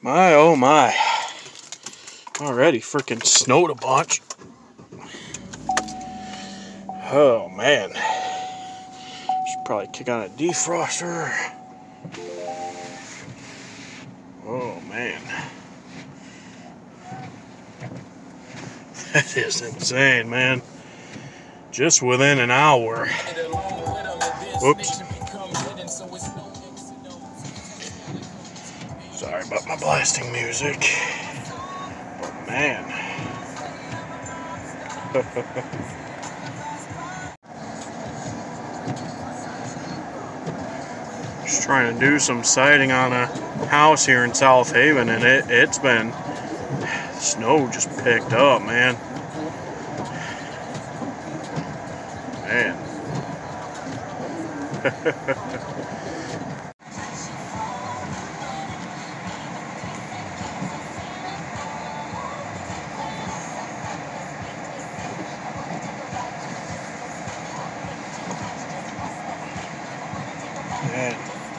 My, oh my. Already freaking snowed a bunch. Oh man. Should probably kick on a defroster. Oh man. That is insane, man. Just within an hour. Whoops. Sorry about my blasting music. But man. Just trying to do some siding on a house here in South Haven, and it's been, snow just picked up, man. Man. Man.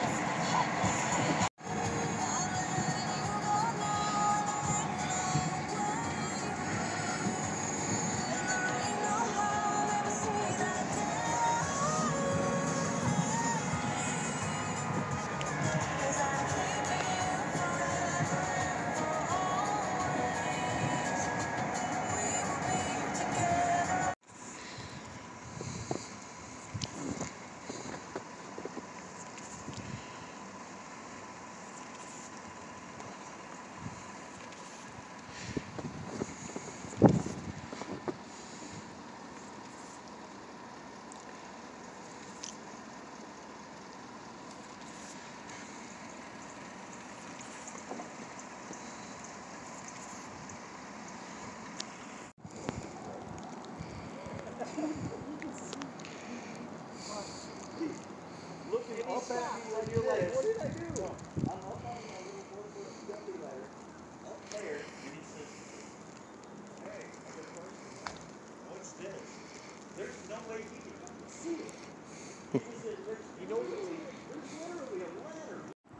Looking up at me when you're like, what did I do? I'm up on my little 4-foot step ladder, up there, and he says, hey, I got a question. What's this? There's no way he can see it. He said, you know, there's literally a ladder.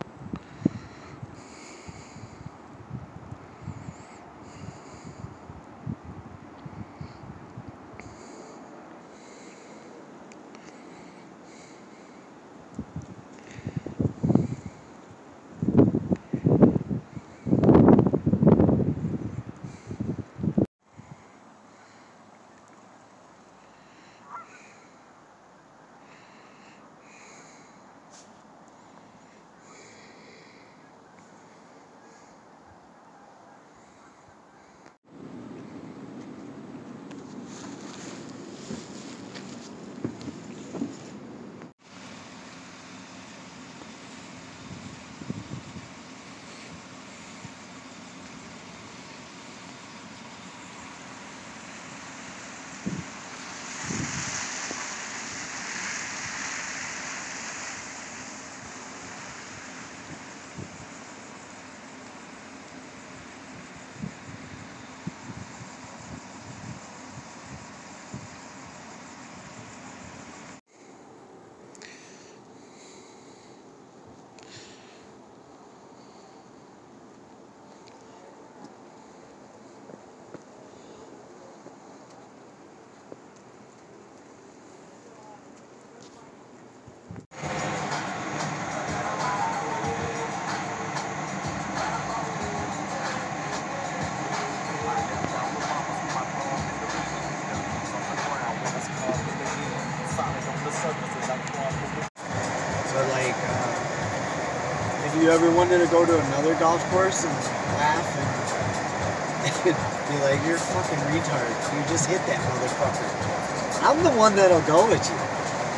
So like, if you ever wanted to go to another golf course and laugh and be like, you're a fucking retard, you just hit that motherfucker. I'm the one that'll go with you.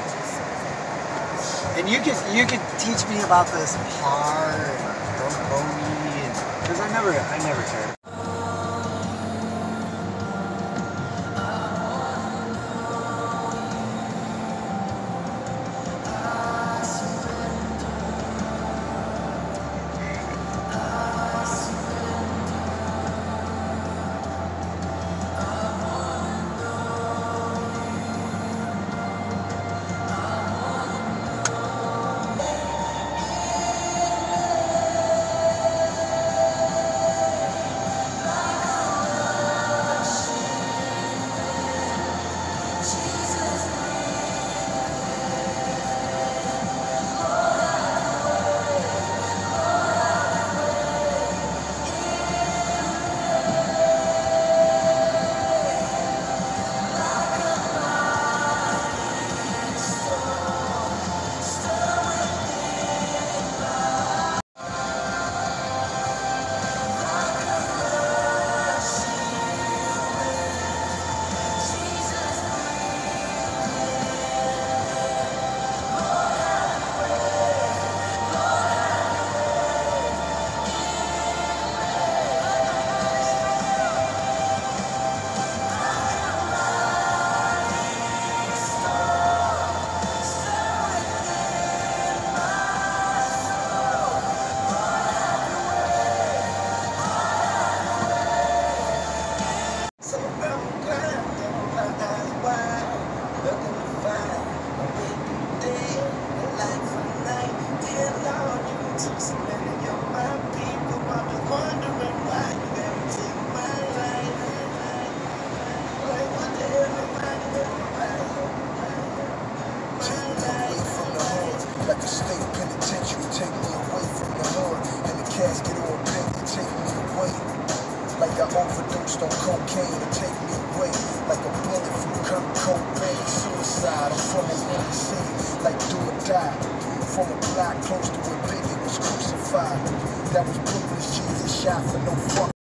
And you could teach me about this par and bogey, and because I never tried. overdosed on cocaine to take me away, like a bullet from Kurt Cobain. Suicide, I'm from the scene, like do or die. From a block close to where Biggie was crucified. That was Brooklyn's Jesus shot for no fuck.